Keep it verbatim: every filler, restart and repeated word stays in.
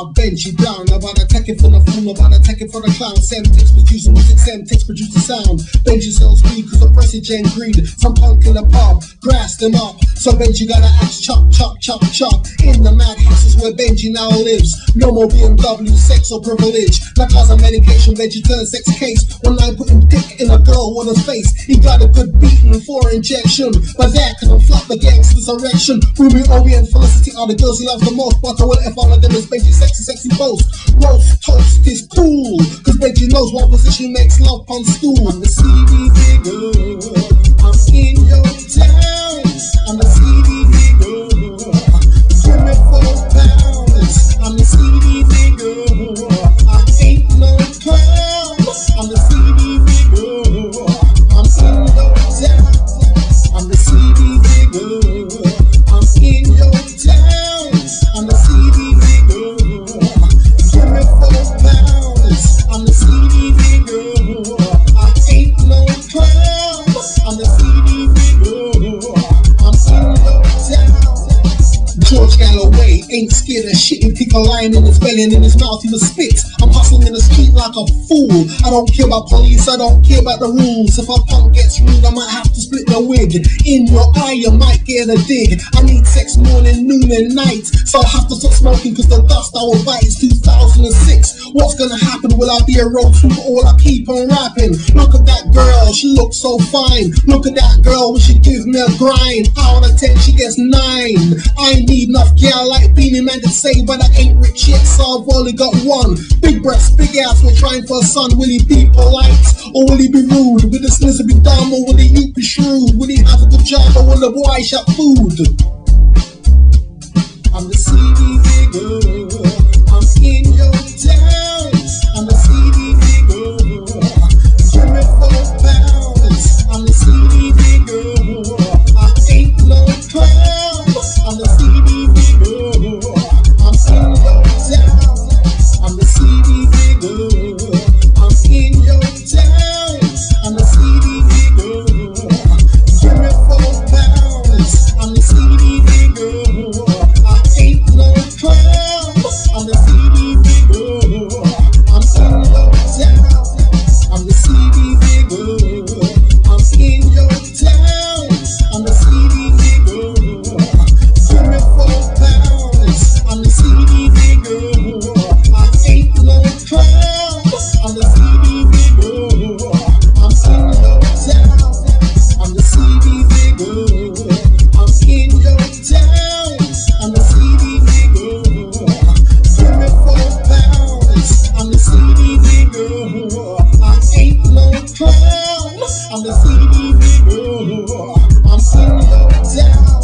Now Benji Brown, about to take it for the phone, about to take it for the clown. Sam takes producing music, Sam takes produce the sound. Benji sells weed cause the prestige and greed. Some punk in the pub, grass them up. So Benji got an axe, chop, chop, chop, chop. In the madhouse is where Benji now lives. No more B M W, sex or privilege. Like cause of medication, Benji turns sex case. One night putting dick in a girl with a face. He got a good beating for injection. But that can flop the gangster's erection. Ruby, Obi and Felicity are the girls he loves the most. But I will if all of them is Benji's sexy, sexy boast. Roast toast is cool, cause Benji knows what position makes love on stool. I'm the C D digger, I'm in your town. I'm the C D digger, give me four pounds. I'm the C D digger, I ain't no clown. I'm the C D digger, I'm in your town. I'm the C D digger, I'm in your town. I'm the C D digger, give me four pounds. I'm the C D digger, I ain't no clown. I'm the C D digger, I'm in your town. George Galloway ain't scared of shit. He kick a lion in his belly and in his mouth he was spit. I'm hustling in the street like a fool. I don't care about police, I don't care about the rules. If a punk gets rude, I might have to split the wig. In your eye, you might get a dig. I need sex morning, noon and night. So I have to stop smoking cause the dust I will bite is two thousand six. What's gonna happen? Will I be a road trooper or will I keep on rapping? Look at that girl, she looks so fine. Look at that girl, will she give me a grind? Out of ten, she gets nine. I need enough girl like Beanie Man to say, but I ain't rich yet, so I've only got one. Big breast, big ass, we're trying for a son. Will he be polite or will he be rude? Will the snizzer be dumb or will the youth be shrewd? Will he have a good job or will the boy shop food? I'm the C D digger, I'm in your town. I'm the C D digger, give me four pounds. I'm the C D digger, I ain't no clown. I'm the C D digger, I'm in your town. I'm the C D digger, I'm in your town. I'm the C D digger, give me four pounds. I'm the C D digger, I ain't no clown. I'm the C D digger, I'm in your town. I'm the C D digger, I'm in your town. I'm the C D digger, give me four pounds. I'm the C D digger, I ain't no clown. I'm the C D digger, I'm in your town. I'm the C D digger, I'm in your town. I'm the C D digger, give me four pounds. I'm the C D digger, I ain't no clown. I'm the C D digger, I'm in your town.